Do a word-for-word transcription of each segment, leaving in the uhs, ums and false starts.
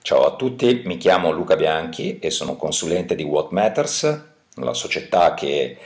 Ciao a tutti, mi chiamo Luca Bianchi e sono consulente di What Matters, la società che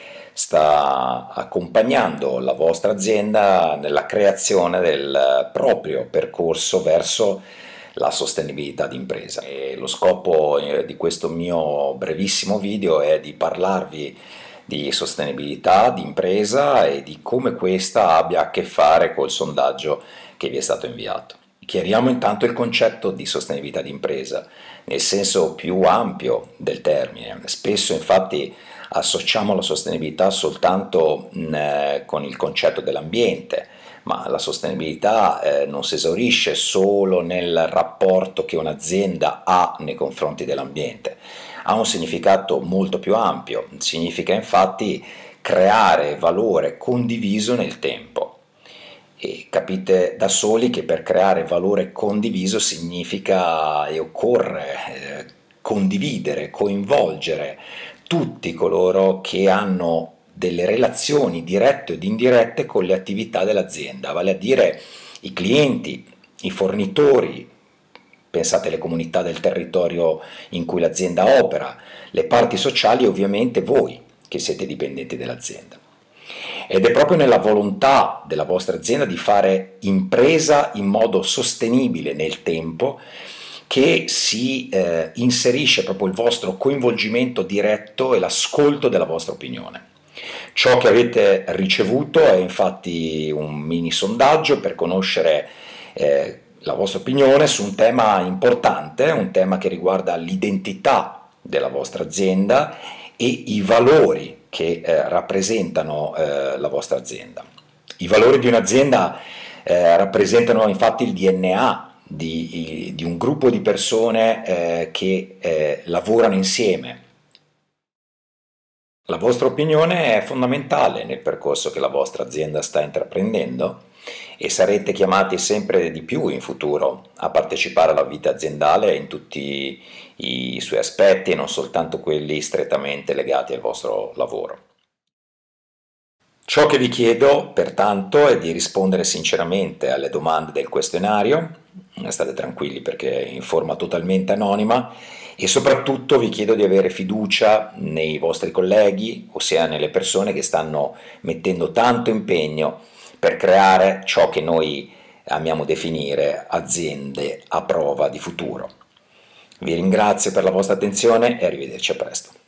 sta accompagnando la vostra azienda nella creazione del proprio percorso verso la sostenibilità d'impresa. E lo scopo eh, di questo mio brevissimo video è di parlarvi di sostenibilità d'impresa e di come questa abbia a che fare col sondaggio che vi è stato inviato. Chiariamo intanto il concetto di sostenibilità d'impresa, nel senso più ampio del termine. Spesso infatti associamo la sostenibilità soltanto mh, con il concetto dell'ambiente, ma la sostenibilità eh, non si esaurisce solo nel rapporto che un'azienda ha nei confronti dell'ambiente, ha un significato molto più ampio, significa infatti creare valore condiviso nel tempo. E capite da soli che per creare valore condiviso significa e occorre eh, condividere, coinvolgere tutti coloro che hanno delle relazioni dirette ed indirette con le attività dell'azienda, vale a dire i clienti, i fornitori, pensate alle comunità del territorio in cui l'azienda opera, le parti sociali e ovviamente voi che siete dipendenti dell'azienda. Ed è proprio nella volontà della vostra azienda di fare impresa in modo sostenibile nel tempo che si eh, inserisce proprio il vostro coinvolgimento diretto e l'ascolto della vostra opinione. Ciò che avete ricevuto è infatti un mini sondaggio per conoscere eh, la vostra opinione su un tema importante, un tema che riguarda l'identità della vostra azienda e i valori che eh, rappresentano eh, la vostra azienda. I valori di un'azienda eh, rappresentano infatti il D N A di, di un gruppo di persone eh, che eh, lavorano insieme. La vostra opinione è fondamentale nel percorso che la vostra azienda sta intraprendendo e sarete chiamati sempre di più in futuro a partecipare alla vita aziendale in tutti i suoi aspetti e non soltanto quelli strettamente legati al vostro lavoro. Ciò che vi chiedo, pertanto, è di rispondere sinceramente alle domande del questionario, state tranquilli perché è in forma totalmente anonima, e soprattutto vi chiedo di avere fiducia nei vostri colleghi, ossia nelle persone che stanno mettendo tanto impegno per creare ciò che noi amiamo definire aziende a prova di futuro. Vi ringrazio per la vostra attenzione e arrivederci a presto.